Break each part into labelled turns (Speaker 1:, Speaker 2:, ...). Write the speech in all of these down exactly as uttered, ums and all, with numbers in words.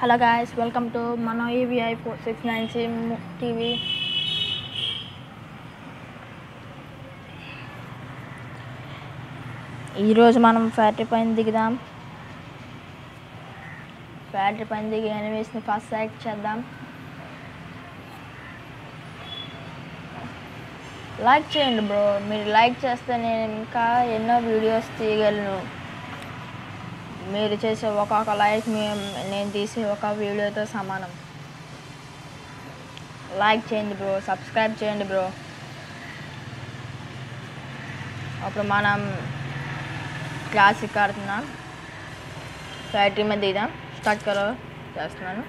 Speaker 1: Hello guys, welcome to మన EVI four six nine C TV. ఈరోజు మనం factory పైన దిగుదాం. ఫ్యాక్టరీ పైన దిగి ఎనిమీస్ని ఫస్ట్ యాక్ట్ చేద్దాం. లైక్ చేయండి బ్రో, మీరు లైక్ చేస్తే నేను ఇంకా ఎన్నో వీడియోస్ తీయగలను. మీరు చేసే ఒక్కొక్క లైక్ నేను తీసే ఒక వీడియోతో సమానం. లైక్ చేయండి బ్రో, సబ్స్క్రైబ్ చేయండి బ్రో. అప్పుడు మనం క్లాసిక్ ఆడుతున్నాం. ఫ్యాక్టరీ మీద దిగుదాం. స్టార్ట్ కరో చేస్తున్నాను.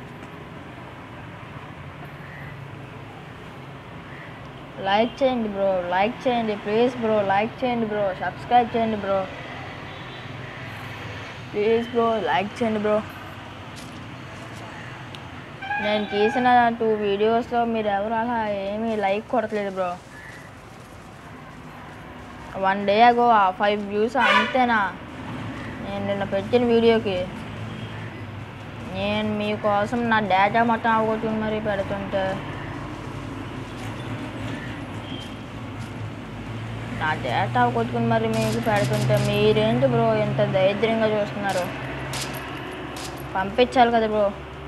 Speaker 1: లైక్ చేయండి బ్రో, లైక్ చేయండి ప్లీజ్ బ్రో, లైక్ చేయండి బ్రో, సబ్స్క్రైబ్ చేయండి బ్రో, ప్లీజ్ బ్రో, లైక్ చేయండి బ్రో. నేను తీసిన టూ వీడియోస్లో మీరు ఎవరు అలా ఏమీ లైక్ కొడతలేదు బ్రో. వన్ డే అగో ఆ ఫైవ్ వ్యూస్ అంతేనా నేను నిన్న పెట్టిన వీడియోకి. నేను మీకోసం నా డేటా మొత్తం అవగొట్టుకుని మరీ పెడుతుంటే నా డేటా అవగొట్టుకుని మరి మీకు పెడుతుంటే మీరేంటి బ్రో ఎంత దరిద్రంగా చూస్తున్నారు? పంపించాలి కదా బ్రో.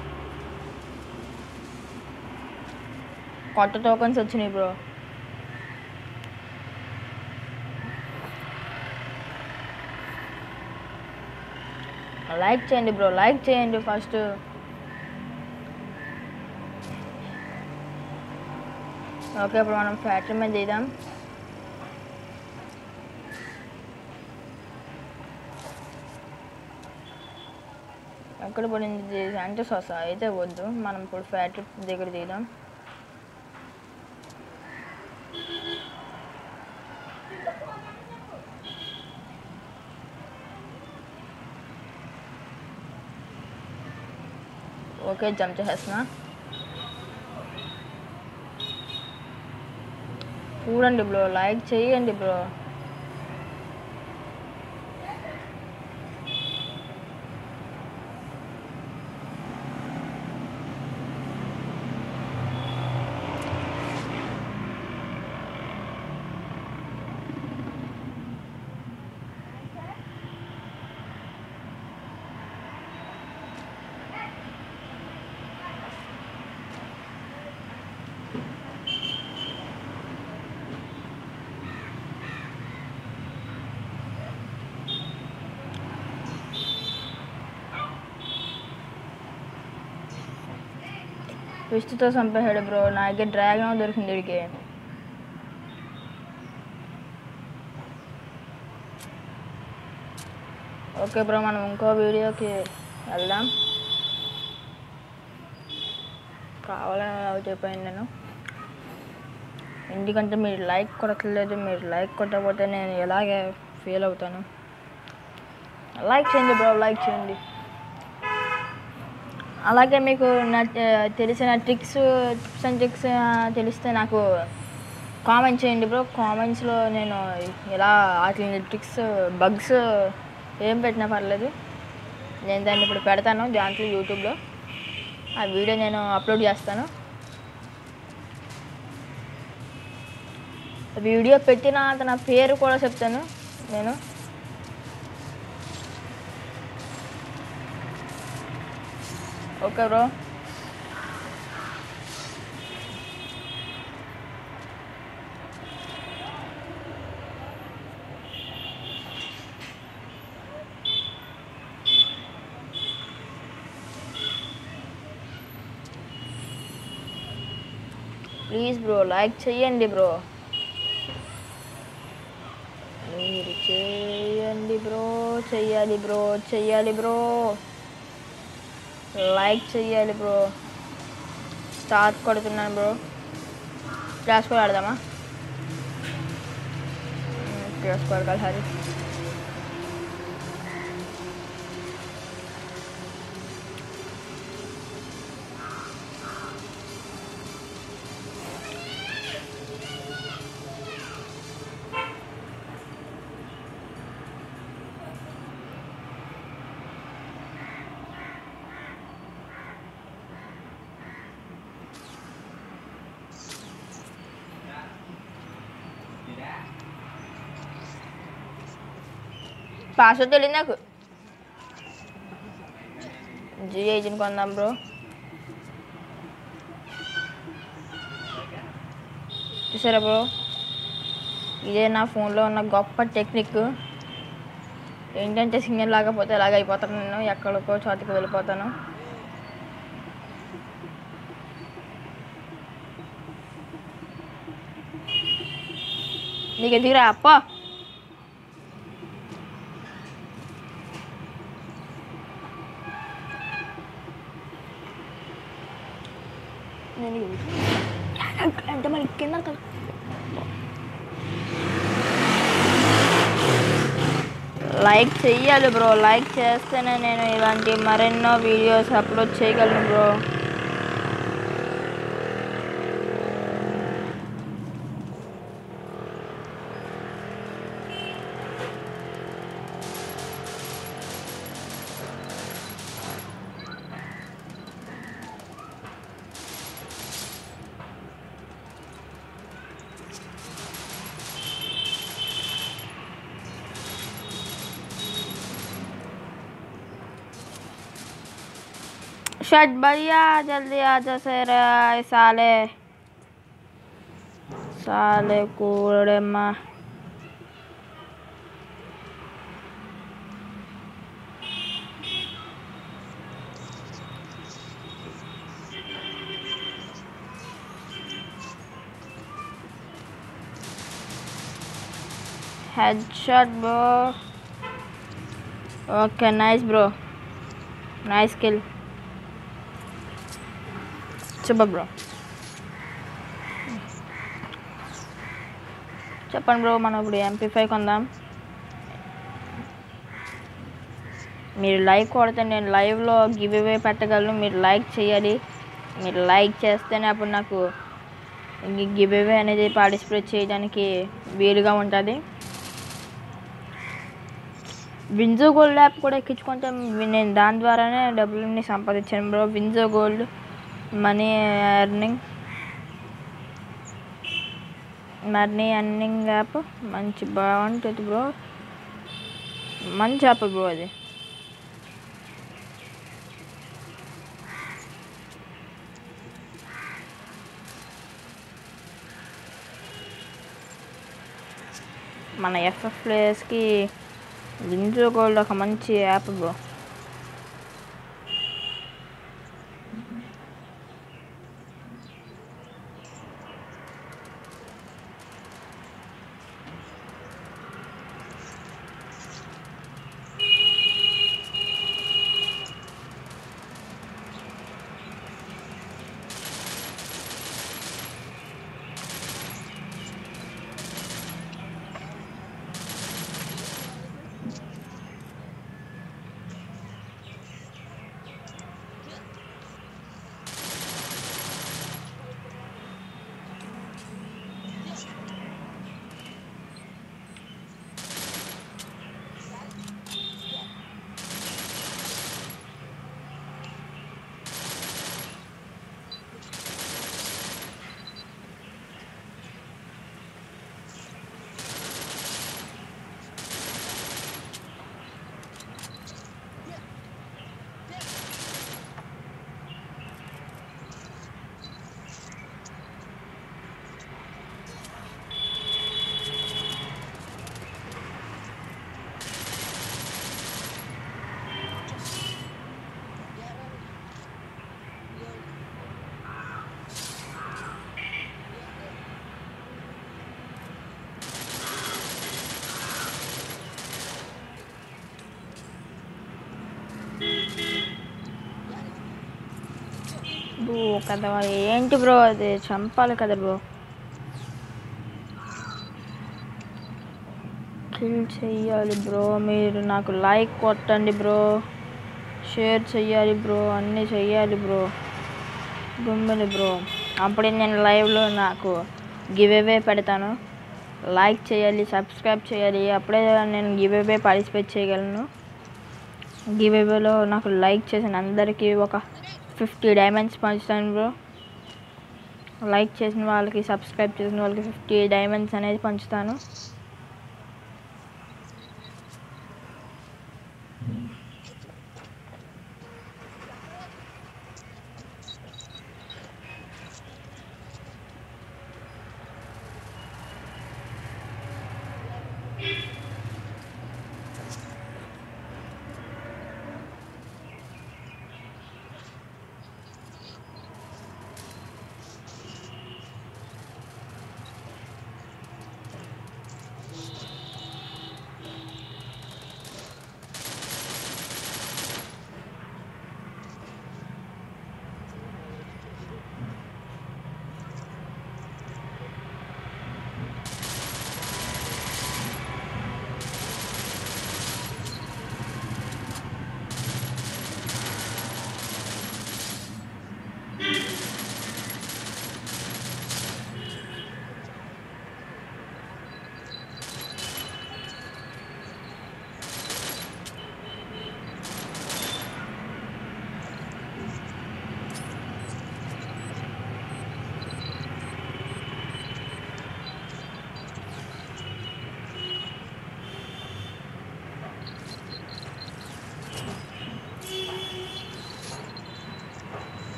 Speaker 1: కొత్త టోకన్స్ వచ్చినాయి బ్రో. లైక్ చేయండి బ్రో, లైక్ చేయండి ఫస్ట్. ఓకే, ఇప్పుడు మనం ఫ్యాక్టరీ మీద దిగుదాం. ఎక్కడ పడింది అంటే సొస అయితే వద్దు, మనం ఇప్పుడు ఫ్యాక్టరీ దగ్గర దిగుదాం. ఓకే, జంప్ చేసేస్తున్నా. చూడండి బ్రో, లైక్ చేయండి బ్రో. ట్విస్ట్తో చంపేశాడు బ్రో. నా దగ్గర డ్రాగన్ దొరికింది వీడికి. ఓకే బ్రో, మనం ఇంకో వీడియోకి వెళ్దాం. కావాలని అవుట్ అయిపోయింది నేను. ఎందుకంటే మీరు లైక్ కొట్టలేదు. మీరు లైక్ కొట్టకపోతే నేను ఎలాగే ఫీల్ అవుతాను. లైక్ చేయండి బ్రో, లైక్ చేయండి. అలాగే మీకు నా తెలిసిన ట్రిక్స్ టిప్స్ అండ్ ట్రిక్స్ తెలిస్తే నాకు కామెంట్ చేయండి బ్రో. కామెంట్స్లో నేను ఇలా వాటి ట్రిక్స్ బగ్స్ ఏం పెట్టినా పర్లేదు, నేను దాన్ని ఇప్పుడు పెడతాను దాంట్లో యూట్యూబ్లో. ఆ వీడియో నేను అప్లోడ్ చేస్తాను. వీడియో పెట్టిన నా పేరు కూడా చెప్తాను నేను. Okay bro, please bro like చేయండి బ్రో, మీరు చేయండి బ్రో, చెయ్యాలి బ్రో, చెయ్యాలి బ్రో, లైక్ చెయ్యాలి బ్రో. స్టార్ట్ కొడుతున్నాను బ్రో. క్లాస్ కూడా ఆడదామా? క్లాస్ కూడా కలిసారి. పాస్వర్డ్ తెలియదు నాకు. జియో ఏజెంట్ కొందాం బ్రో. చూసారా బ్రో, ఇదే నా ఫోన్లో ఉన్న గొప్ప టెక్నిక్. ఏంటంటే సిగ్నల్ లాగపోతే ఇలాగ అయిపోతాను, నేను ఎక్కడికో చోటికి వెళ్ళిపోతాను. నీకు ఎందుకురా అప్ప. అంటే మరి కింద లైక్ చెయ్యాలి బ్రో. లైక్ చేస్తేనే నేను ఇలాంటి మరెన్నో వీడియోస్ అప్లోడ్ చేయగలను బ్రో. शट भैया जल्दी आ जा सर साले साले कूड़े माँ. headshot bro. Okay, nice bro, nice kill. Super bro. చెప్పండి బ్రో, మనం ఇప్పుడు ఎంపీ ఫైవ్ కొందాం. మీరు లైక్ కొడితే నేను లైవ్లో గివ్ అవే పెట్టగలను. మీరు లైక్ చేయాలి. మీరు లైక్ చేస్తేనే అప్పుడు నాకు గివ్ అవే అనేది పార్టిసిపేట్ చేయడానికి వీలుగా ఉంటుంది. విన్జో గోల్డ్ యాప్ కూడా ఎక్కించుకుంటే నేను దాని ద్వారానే డబ్బులన్నీ సంపాదించాను bro. WinZO gold money earning money earning app మంచి బాగుంటుంది బ్రో. మంచి యాప్ బ్రో అది. మన ఎఫ్ఎఫ్ ప్లేయర్స్కి విన్జో గోల్డ్ ఒక మంచి యాప్ బ్రో. బ్రో కదా ఏంటి బ్రో, అది చంపాలి కదా బ్రో. కిల్ చెయ్యాలి బ్రో. మీరు నాకు లైక్ కొట్టండి బ్రో, షేర్ చెయ్యాలి బ్రో, అన్నీ చెయ్యాలి బ్రో. గుమ్మని బ్రో, అప్పుడే నేను లైవ్లో నాకు గివ్ అవే పెడతాను. లైక్ చేయాలి, సబ్స్క్రైబ్ చేయాలి, అప్పుడే నేను గివ్ అవే పార్టిసిపేట్ చేయగలను. గివ్ అవేలో నాకు లైక్ చేసిన అందరికీ ఒక ఫిఫ్టీ డైమండ్స్ పంచుతాను బ్రో. లైక్ చేసిన వాళ్ళకి, సబ్స్క్రైబ్ చేసిన వాళ్ళకి ఫిఫ్టీ డైమండ్స్ అనేది పంచుతాను.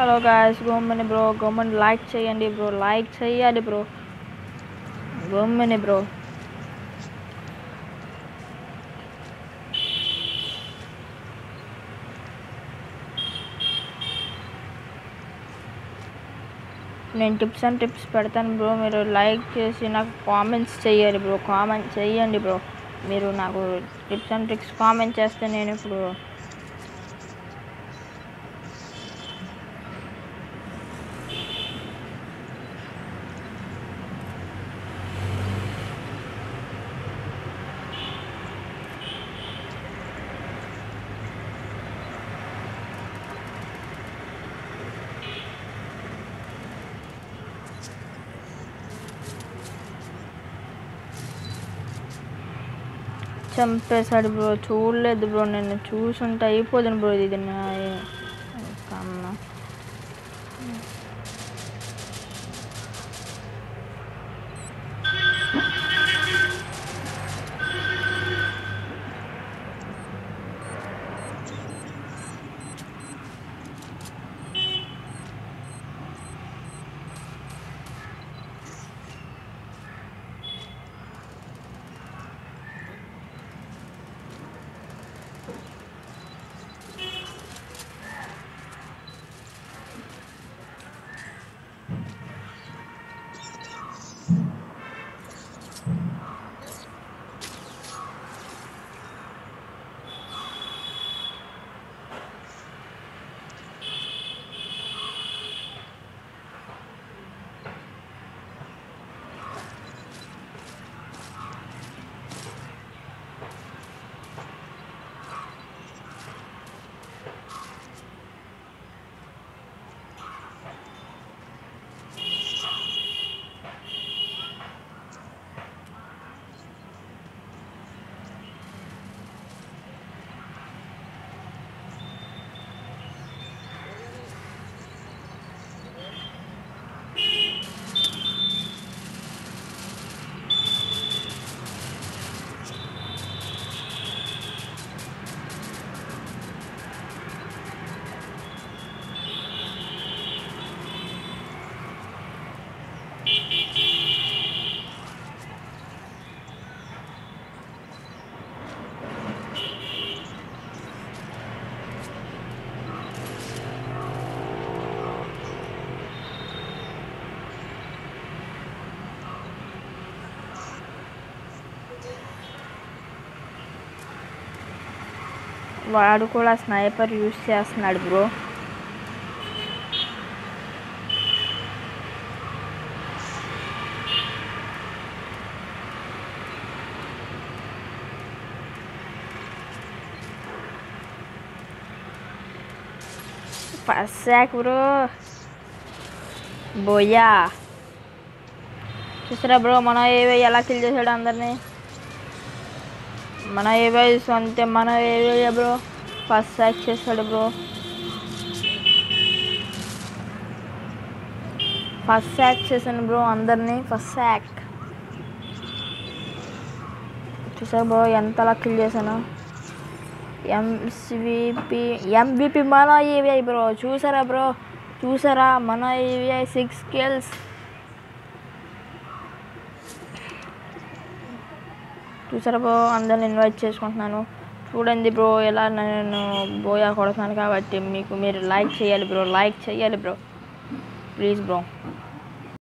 Speaker 1: హలో గాయస్, గోమ్మని బ్రో, గోమ్మని లైక్ చేయండి బ్రో, లైక్ చేయాలి బ్రో, గోమ్మని బ్రో. నేను టిప్స్ అండ్ టిప్స్ పెడతాను బ్రో, మీరు లైక్ చేసి నాకు కామెంట్స్ చేయాలి బ్రో, కామెంట్ చేయండి బ్రో. మీరు నాకు టిప్స్ అండ్ ట్రిక్స్ కామెంట్ చేస్తే నేను ఇప్పుడు చంపేశాడు బ్రో. చూడలేదు బ్రో, నేను చూసుంటే అయిపోతుంది బ్రో. ఇది కన్నా వాడు కూడా స్నైపర్ యూస్ చేస్తున్నాడు బ్రో. ఫస్ట్ బ్రో బోయా చూసారా బ్రో, మన ఏవే ఎలా కిల్ చేశాడు అందరినీ. మన ఏవే అంతే, మన ఏవే బ్రో ఫస్ట్ సాక్ చేస్తాడు బ్రో. ఫస్ట్ సాక్ చేశాను బ్రో అందరినీ, ఫస్ట్ సాక్. చూసారా బ్రో ఎంతలా కిల్ చేశాను. ఎంవిపి ఎంవిపి మన ఏవిఐ బ్రో. చూసారా బ్రో, చూసారా మన ఏవిఐ సిక్స్ కిల్స్. చూసారా బ్రో, అందరిని ఇన్వైట్ చేసుకుంటున్నాను. చూడండి బ్రో ఎలా నేను బోయా కొడుతున్నాను కాబట్టి మీకు మీరు లైక్ చేయాలి బ్రో, లైక్ చేయాలి బ్రో ప్లీజ్ బ్రో.